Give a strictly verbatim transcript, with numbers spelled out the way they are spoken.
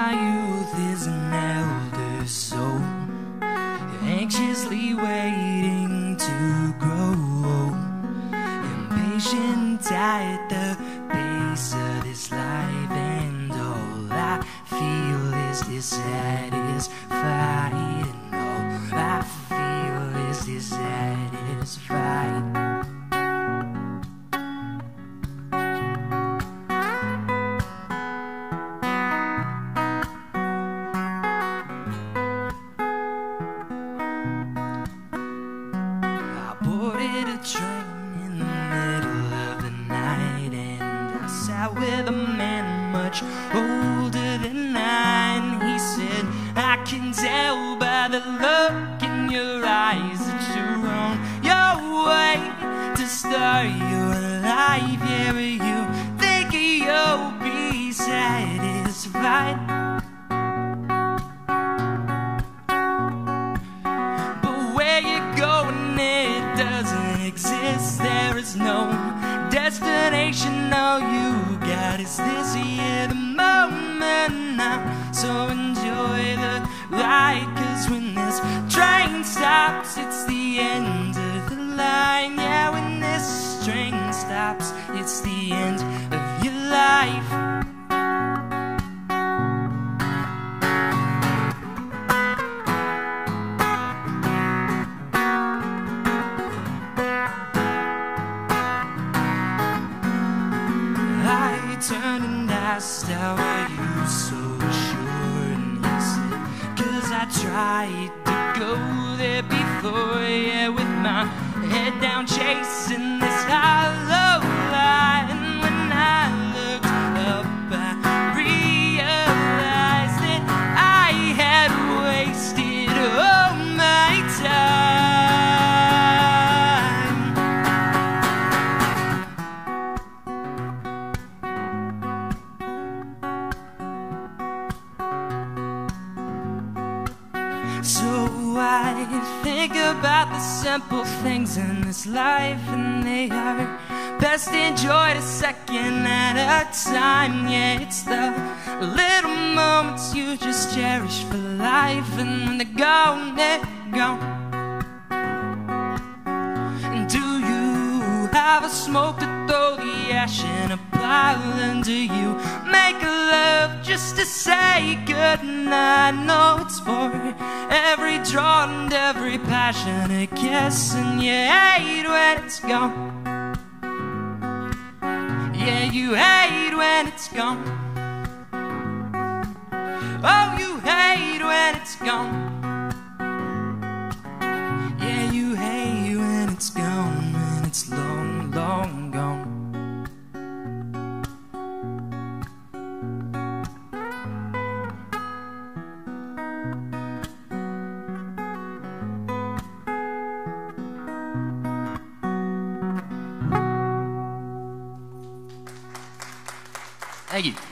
my youth is an elder soul, anxiously waiting to grow old, impatient at the pace of this life, and all I feel is dissatisfied, and all I feel is dissatisfied. Boarded a train in the middle of the night, and I sat with a man much older than I, and he said, I can tell by the look in your eyes that you're on your way to start your life. Yeah, but you think you'll be satisfied, but where you're going it doesn't exist. There is no destination. All you got is this here, the moment now. So enjoy the ride, 'cause when this train stops, it's the end of the line. Yeah, when this train stops, it's the end of your life. I turned and asked, how are you so sure? And he said, 'cause I tried to go there before. Yeah, with my head down chasing this hollow line. When I looked up, I realized that I had wasted all my time. So I think about the simple things in this life, and they are best enjoyed a second at a time. Yeah, it's the little moments you just cherish for life, and when they're gone, they're gone. And do you have a smoke to throw the ash in a pile? And do you make love just to say goodnight? No, it's for every draw and every passionate kiss, and you hate when it's gone. Yeah, you hate when it's gone. Oh, you hate when it's gone. Yeah, you hate when it's gone, when it's long, long gone. Thank you.